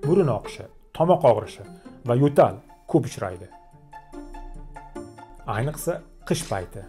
burun oqishi, tomoq og'rishi va yo'tal ko'p uchraydi. Ayniqsa qish payti.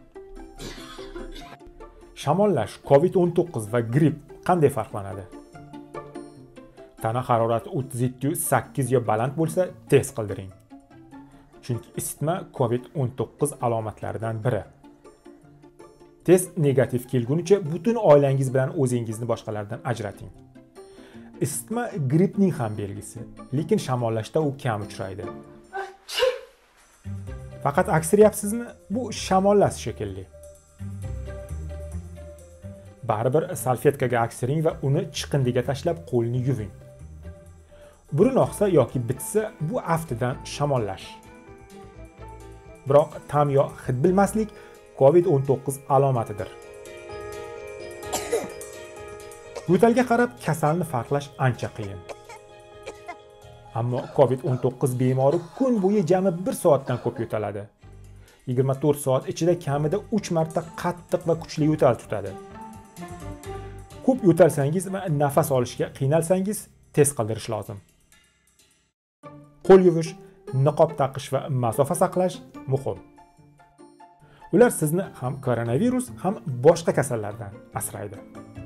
Shamollash, COVID-19 va gripp qanday farqlanadi? Tana harorati 37.8 yo baland bo'lsa, test qildiring. Chunki isitma COVID-19 alomatlaridan biri. Test negativ kelgunicha butun oilangiz bilan o'zingizni boshqalardan ajrating. Isitma grippning ham belgisi, lekin shamollashda u kam uchraydi. Faqat aksiryapsizmi? Bu shamollash shekilli. Baribir salfetkaga aksiring va uni chiqindiga tashlab qo'lni yuving. Burun oqsa yoki bitsa, bu aftidan shamollash. Biroq ta'm yo hid bilmaslik COVID-19 alomatidir. Yo'talga qarab kasalni farqlash ancha qiyin. Ammo COVID-19 bemori kun bo'yi jami 1 soatdan ko'p yo'taladi. 24 soat ichida kamida 3 marta qattiq va kuchli yo'tal tutadi. Ko'p yo'talsangiz va nafas olishga qiynalsangiz, test qildirish lozim. Qo'l yuvish, niqob taqish va masofa saqlash muhim. Ular sizni ham koronavirus, ham boshqa kasallardan asraydi.